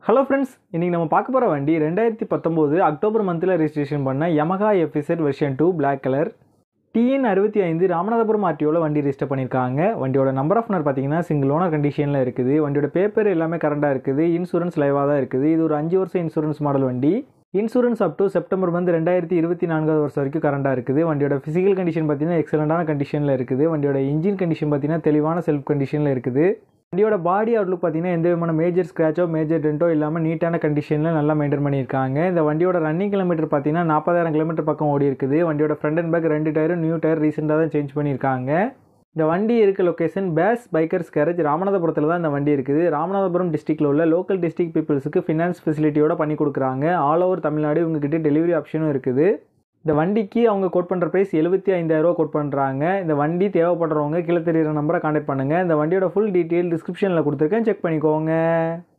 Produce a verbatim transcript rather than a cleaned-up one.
Hello friends, இன்னைக்கு நம்ம பார்க்க போற வண்டி ரெண்டாயிரத்து பத்தொன்பது அக்டோபர் மந்த்ல ரெஜிஸ்ட்ரேஷன் பண்ண YAMAHA F Z version two black color T N sixty-five Ramanathapuram R T O ல வண்டி ரெஜிஸ்டர் பண்ணிருக்காங்க. வண்டியோட நம்பர் ஆஃப் ஓனர் பாத்தீங்கன்னா சிங்கிள் ஓனர் கண்டிஷன்ல இருக்குது. வண்டியோட பேப்பர் எல்லாமே கரண்டா இருக்குது. இன்சூரன்ஸ் லைவா தான் இருக்குது. இது ஒரு அஞ்சு வருஷம் இன்சூரன்ஸ் மாடல் வண்டி. Insurance up to September month ரெண்டாயிரத்து இருபத்தி நான்கு வருஷம் வரைக்கும் கரண்டா இருக்குது. வண்டியோட பிசிக்கல் கண்டிஷன் பாத்தீங்கன்னா எக்ஸலென்ட்டான கண்டிஷன்ல இருக்குது. வண்டியோட இன்ஜின் கண்டிஷன் பாத்தீங்கன்னா தெளிவான செல்ஃப் கண்டிஷன்ல இருக்குது. வண்டியோட பாடி அவுட்லுக் பார்த்தீங்கன்னா எந்த விதமான மேஜர் ஸ்க்ராச்சோ மேஜர் டென்ட்டோ இல்லாமல் நீட்டான கண்டிஷனில் நல்லா மெயின்டைன் பண்ணியிருக்காங்க. இந்த வண்டியோட ரன்னிங் கிலோமீட்டர் பார்த்தீங்கன்னா நாற்பதாயிரம் கிலோமீட்டர் பக்கம் ஓடி இருக்குது. வண்டியோட ஃப்ரண்ட் அண்ட் பேக் ரெண்டு டயரும் நியூ டயர் ரீசெண்டாக தான் சேஞ்ச் பண்ணியிருக்காங்க. இந்த வண்டி இருக்க லொக்கேஷன் பேஸ் பைக்கர்ஸ் கேரேஜ் ராமநாதபுரத்தில் தான் இந்த வண்டி இருக்குது. ராமநாதபுரம் டிஸ்ட்ரிக்டில் உள்ள லோக்கல் டிஸ்ட்ரிக்ட் பீப்புள்ஸுக்கு ஃபினான்ஸ் ஃபெசிலிட்டியோட பண்ணி கொடுக்குறாங்க. ஆல் ஓவர் தமிழ்நாடு இவங்ககிட்ட டெலிவரி ஆப்ஷனும் இருக்குது. இந்த வண்டிக்கு அவங்க கோட் பண்ணுற ப்ரைஸ் எழுபத்தி ஐந்தாயிரரூவா கோட் பண்ணுறாங்க. இந்த வண்டி தேவைப்படுறவங்க கீழே தெரியுற நம்பரை கான்டாக்ட் பண்ணுங்கள். இந்த வண்டியோட ஃபுல் டீட்டெயில் டிஸ்கிரிப்ஷனில் கொடுத்துருக்கேன், செக் பண்ணிக்கோங்க.